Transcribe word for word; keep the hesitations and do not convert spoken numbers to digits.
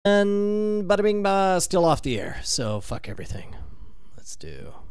bada bing, ba, still off the air. So fuck everything. Let's do.